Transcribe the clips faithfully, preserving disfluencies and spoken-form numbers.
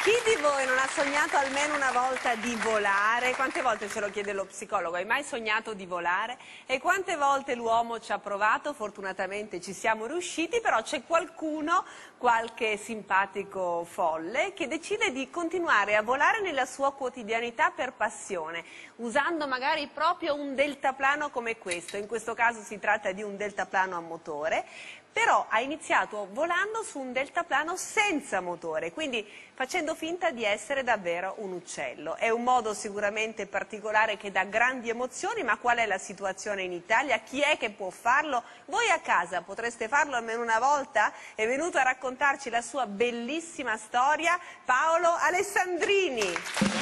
Chi di voi non ha sognato almeno una volta di volare? Quante volte ce lo chiede lo psicologo? Hai mai sognato di volare? E quante volte l'uomo ci ha provato? Fortunatamente ci siamo riusciti, però c'è qualcuno, qualche simpatico folle, che decide di continuare a volare nella sua quotidianità per passione, usando magari proprio un deltaplano come questo. In questo caso si tratta di un deltaplano a motore, però ha iniziato volando su un deltaplano senza motore, quindi facendo finta di essere davvero un uccello. È un modo sicuramente particolare che dà grandi emozioni, ma qual è la situazione in Italia? Chi è che può farlo? Voi a casa potreste farlo almeno una volta? È venuto a raccontarci la sua bellissima storia Paolo Alessandrini.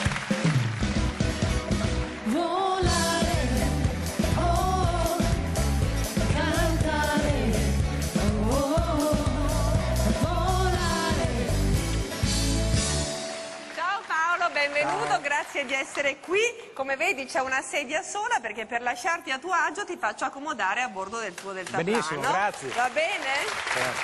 Volare. Benvenuto, grazie di essere qui. Come vedi c'è una sedia sola perché per lasciarti a tuo agio ti faccio accomodare a bordo del tuo deltaplano. Benissimo, grazie. Va bene? Certo.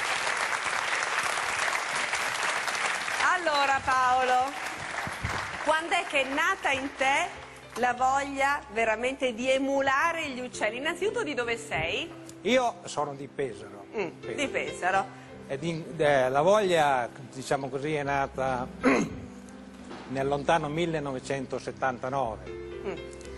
Allora Paolo, quando è che è nata in te la voglia veramente di emulare gli uccelli? Innanzitutto di dove sei? Io sono di Pesaro. Mm, Pesaro. Di Pesaro. E di, eh, la voglia, diciamo così, è nata nel lontano millenovecentosettantanove. Mm.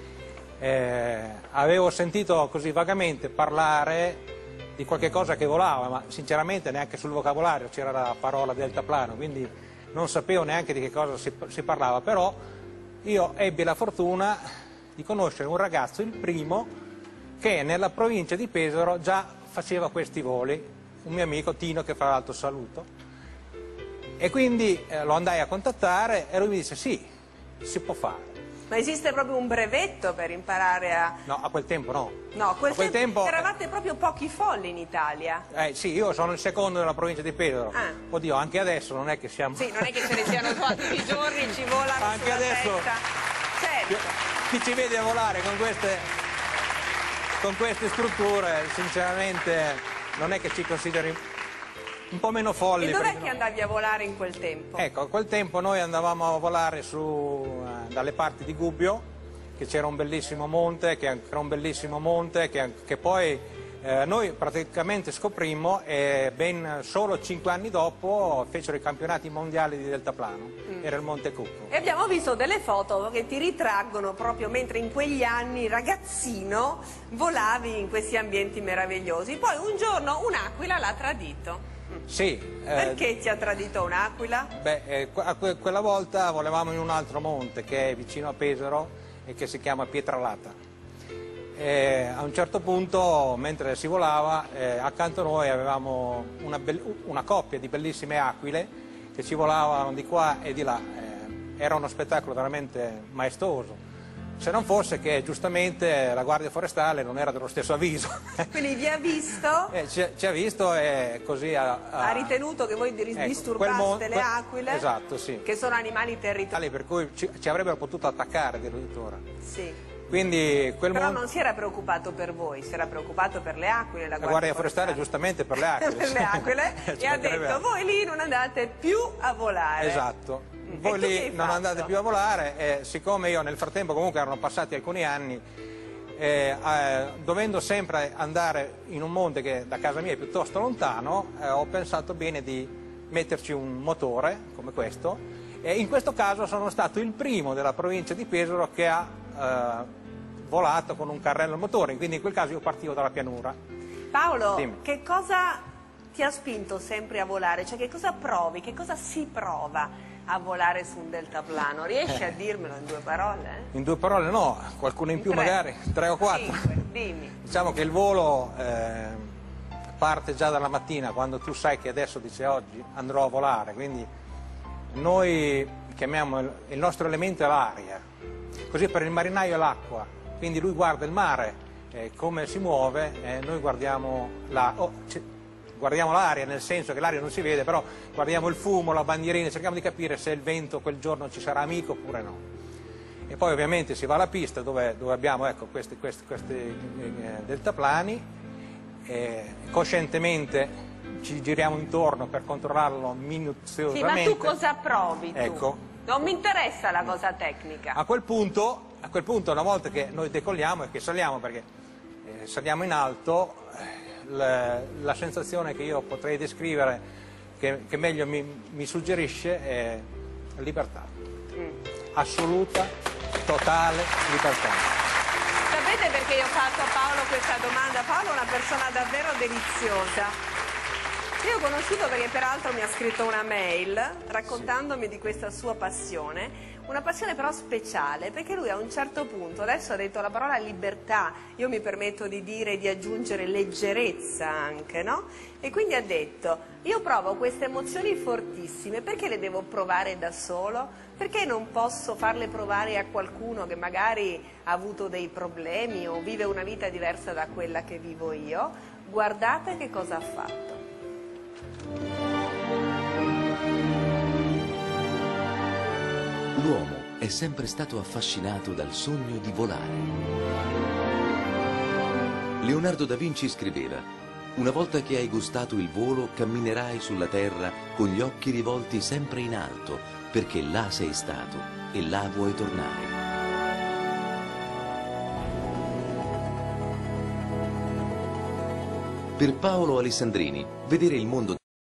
Eh, avevo sentito così vagamente parlare di qualche cosa che volava, ma sinceramente neanche sul vocabolario c'era la parola deltaplano, quindi non sapevo neanche di che cosa si, si parlava, però io ebbi la fortuna di conoscere un ragazzo, il primo, che nella provincia di Pesaro già faceva questi voli, un mio amico Tino, che fra l'altro saluto. E quindi eh, lo andai a contattare e lui mi disse sì, si può fare. Ma esiste proprio un brevetto per imparare a... No, a quel tempo no. No, a quel, a quel tempo, tempo eravate proprio pochi folli in Italia. Eh sì, io sono il secondo della provincia di Pesaro. Ah. Oddio, anche adesso non è che siamo... Sì, non è che ce ne siano tutti i giorni, ci volano anche sulla adesso testa. Certo. Chi ci vede a volare con queste, con queste strutture, sinceramente non è che ci consideri un po' meno folli. E dov'è che no... andavi a volare in quel tempo? Ecco, a quel tempo noi andavamo a volare su, uh, dalle parti di Gubbio, che c'era un bellissimo monte, che era un bellissimo monte, che, che poi eh, noi praticamente scoprimmo e ben solo cinque anni dopo fecero i campionati mondiali di deltaplano, mm. era il Monte Cucco. E abbiamo visto delle foto che ti ritraggono proprio mentre in quegli anni, ragazzino, volavi in questi ambienti meravigliosi. Poi un giorno un'aquila l'ha tradito. Sì. Perché eh, ti ha tradito un'aquila? Beh, eh, que quella volta volevamo in un altro monte che è vicino a Pesaro e che si chiama Pietralata. E a un certo punto, mentre si volava, eh, accanto a noi avevamo una, una coppia di bellissime aquile che ci volavano di qua e di là. Eh, era uno spettacolo veramente maestoso. Se non fosse che giustamente la Guardia Forestale non era dello stesso avviso. Quindi vi ha visto? Eh, ci, ci ha visto e così ha, ha... ha ritenuto che voi disturbaste ecco, le aquile? Esatto, sì. Che sono animali territoriali. Per cui ci, ci avrebbero potuto attaccare addirittura. Sì. Quindi quel Però mondo... non si era preoccupato per voi, si era preoccupato per le aquile. La Guardia, la Guardia Forestale, Forestale giustamente per le aquile. per le aquile e ha detto voi lì non andate più a volare. Esatto. Voi lì non andate più a volare e siccome io nel frattempo comunque erano passati alcuni anni eh, eh, dovendo sempre andare in un monte che da casa mia è piuttosto lontano eh, ho pensato bene di metterci un motore come questo e in questo caso sono stato il primo della provincia di Pesaro che ha eh, volato con un carrello a motore, quindi in quel caso io partivo dalla pianura. Paolo, Dimmi. Che cosa ti ha spinto sempre a volare? Cioè che cosa provi, che cosa si prova a volare su un deltaplano? Riesci a dirmelo in due parole? In due parole no, qualcuno in, in più tre. magari, tre o quattro. Cinque, dimmi. Diciamo che il volo eh, parte già dalla mattina, quando tu sai che adesso, dice oggi, andrò a volare, quindi noi chiamiamo il, il nostro elemento è l'aria, così per il marinaio è l'acqua, quindi lui guarda il mare, eh, come si muove, e noi guardiamo la... Oh, guardiamo l'aria, nel senso che l'aria non si vede, però guardiamo il fumo, la bandierina, cerchiamo di capire se il vento quel giorno ci sarà amico oppure no. E poi ovviamente si va alla pista dove, dove abbiamo ecco, questi, questi, questi eh, deltaplani, e coscientemente ci giriamo intorno per controllarlo Sì, minuziosamente. ma tu cosa provi tu? Ecco. Non mi interessa la cosa tecnica. A quel punto, a quel punto una volta che noi decolliamo e che saliamo, perché eh, saliamo in alto, eh, la, la sensazione che io potrei descrivere, che, che meglio mi, mi suggerisce, è libertà. Mm. Assoluta, totale libertà. Sapete perché io ho fatto a Paolo questa domanda? Paolo è una persona davvero deliziosa. Io ho conosciuto perché peraltro mi ha scritto una mail raccontandomi sì. di questa sua passione, una passione però speciale, perché lui a un certo punto, adesso ha detto la parola libertà, io mi permetto di dire, di aggiungere leggerezza anche, no? E quindi ha detto, io provo queste emozioni fortissime, perché le devo provare da solo? Perché non posso farle provare a qualcuno che magari ha avuto dei problemi o vive una vita diversa da quella che vivo io? Guardate che cosa ha fatto. L'uomo è sempre stato affascinato dal sogno di volare. Leonardo da Vinci scriveva: una volta che hai gustato il volo, camminerai sulla terra con gli occhi rivolti sempre in alto, perché là sei stato e là vuoi tornare. Per Paolo Alessandrini, vedere il mondo